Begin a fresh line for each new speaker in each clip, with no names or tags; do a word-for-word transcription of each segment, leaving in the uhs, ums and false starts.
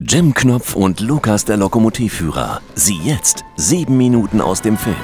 Jim Knopf und Lukas der Lokomotivführer. Sie jetzt sieben Minuten aus dem Film.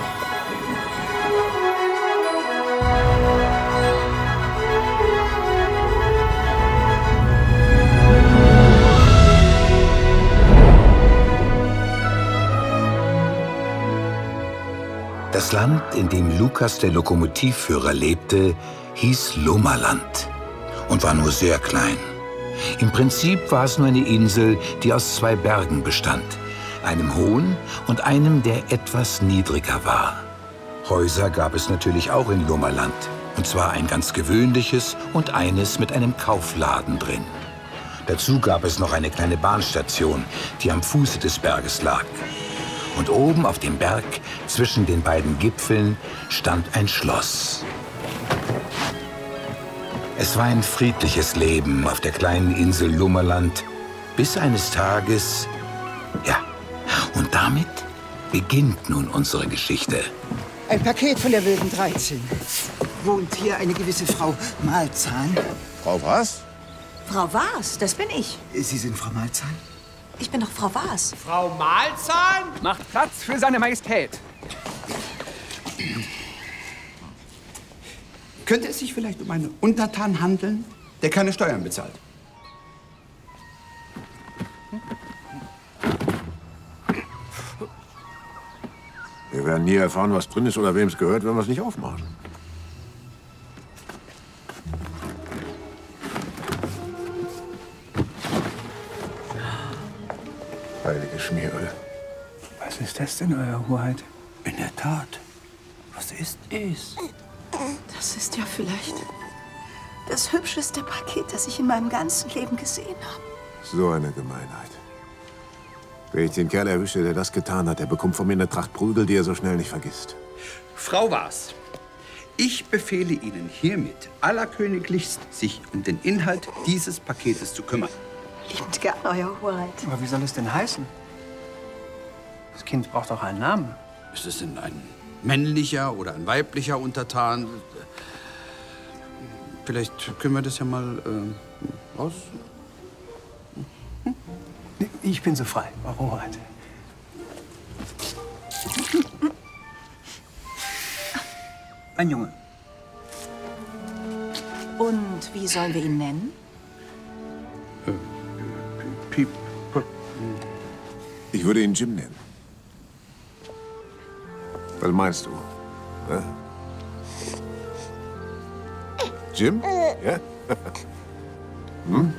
Das Land, in dem Lukas der Lokomotivführer lebte, hieß Lomaland und war nur sehr klein. Im Prinzip war es nur eine Insel, die aus zwei Bergen bestand, einem hohen und einem, der etwas niedriger war. Häuser gab es natürlich auch in Lomaland, und zwar ein ganz gewöhnliches und eines mit einem Kaufladen drin. Dazu gab es noch eine kleine Bahnstation, die am Fuße des Berges lag. Und oben auf dem Berg, zwischen den beiden Gipfeln, stand ein Schloss. Es war ein friedliches Leben auf der kleinen Insel Lomaland, bis eines Tages, ja, und damit beginnt nun unsere Geschichte.
Ein Paket von der Wilden dreizehn. Wohnt hier eine gewisse Frau Malzahn?
Frau was?
Frau Was, das bin ich.
Sie sind Frau Malzahn?
Ich bin doch Frau Was.
Frau Malzahn?
Macht Platz für seine Majestät.
Könnte es sich vielleicht um einen Untertan handeln, der keine Steuern bezahlt?
Wir werden nie erfahren, was drin ist oder wem es gehört, wenn wir es nicht aufmachen. Heilige Schmieröl.
Was ist das denn, Euer Hoheit?
In der Tat. Was ist es?
Das ist ja vielleicht das hübscheste Paket, das ich in meinem ganzen Leben gesehen habe.
So eine Gemeinheit. Wenn ich den Kerl erwische, der das getan hat, der bekommt von mir eine Tracht Prügel, die er so schnell nicht vergisst.
Frau Was, ich befehle Ihnen hiermit allerköniglichst, sich um den Inhalt dieses Paketes zu kümmern.
Liebend gern, Euer Hoheit.
Aber wie soll es denn heißen? Das Kind braucht doch einen Namen.
Ist es denn ein männlicher oder ein weiblicher Untertan? Vielleicht können wir das ja mal äh, raus.
Ich bin so frei, Euer Hoheit. Ein Junge.
Und wie sollen wir ihn nennen?
Piep.
Ich würde ihn Jim nennen. Was meinst du? Ja? Jim? Ja? Hm?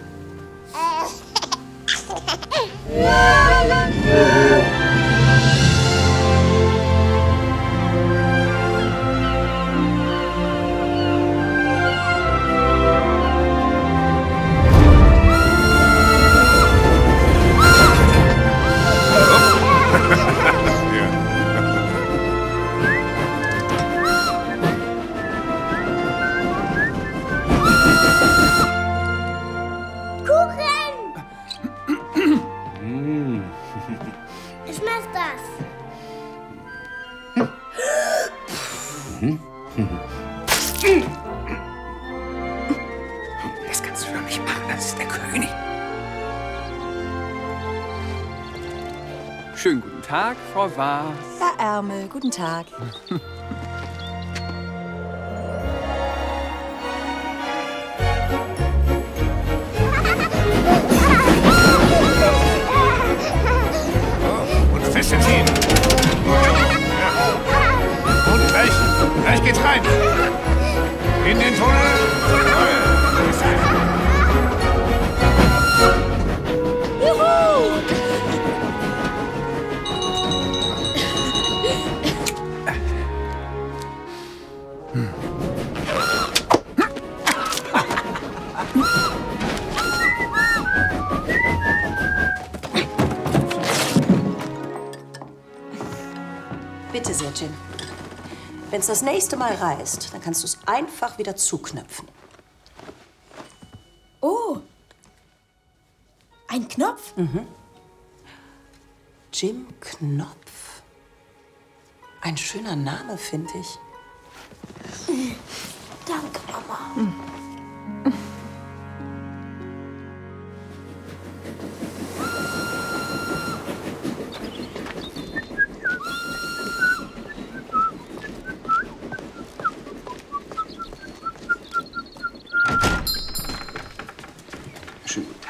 Das kannst du doch nicht machen, das ist der König.
Schönen guten Tag, Frau Was.
Herr Ärmel, guten Tag.
Und festziehen. Und gleich, gleich geht's rein. In den Tunnel.
Bitte sehr, Jim. Wenn es das nächste Mal reißt, dann kannst du es einfach wieder zuknöpfen.
Oh. Ein Knopf?
Mhm. Jim Knopf. Ein schöner Name, finde ich.
Danke, Mama.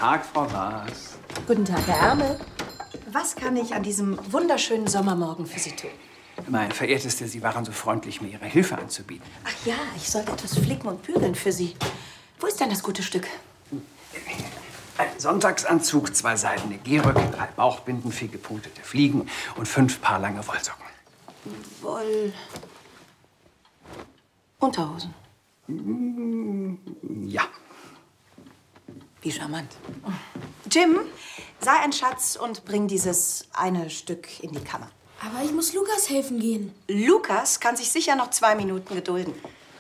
Tag, Frau Waas.
Guten Tag, Herr Ärmel. Was kann ich an diesem wunderschönen Sommermorgen für Sie tun?
Mein Verehrteste, Sie waren so freundlich, mir Ihre Hilfe anzubieten.
Ach ja, ich sollte etwas flicken und bügeln für Sie. Wo ist denn das gute Stück?
Ein Sonntagsanzug, zwei seidene Gehröcke, drei Bauchbinden, vier gepunktete Fliegen und fünf Paar lange Wollsocken.
Woll... Unterhosen.
Ja.
Wie charmant. Jim, sei ein Schatz und bring dieses eine Stück in die Kammer.
Aber ich muss Lukas helfen gehen.
Lukas kann sich sicher noch zwei Minuten gedulden.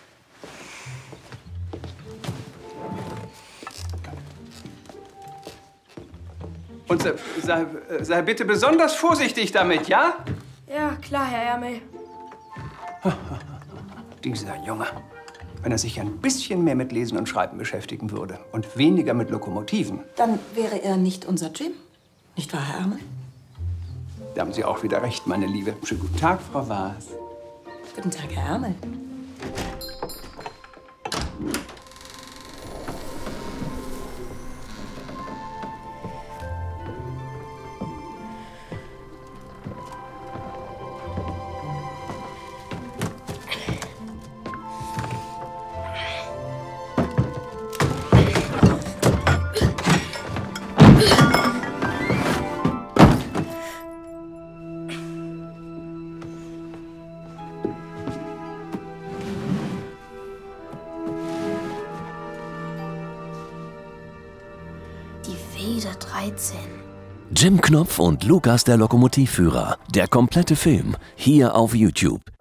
Und sei, sei, sei bitte besonders vorsichtig damit, ja?
Ja, klar, Herr Ärmel.
Dieser Junge. Wenn er sich ein bisschen mehr mit Lesen und Schreiben beschäftigen würde und weniger mit Lokomotiven.
Dann wäre er nicht unser Jim. Nicht wahr, Herr Ärmel?
Da haben Sie auch wieder recht, meine Liebe. Schönen guten Tag, Frau Waas.
Guten Tag, Herr Ärmel.
dreizehn.
Jim Knopf und Lukas der Lokomotivführer. Der komplette Film hier auf YouTube.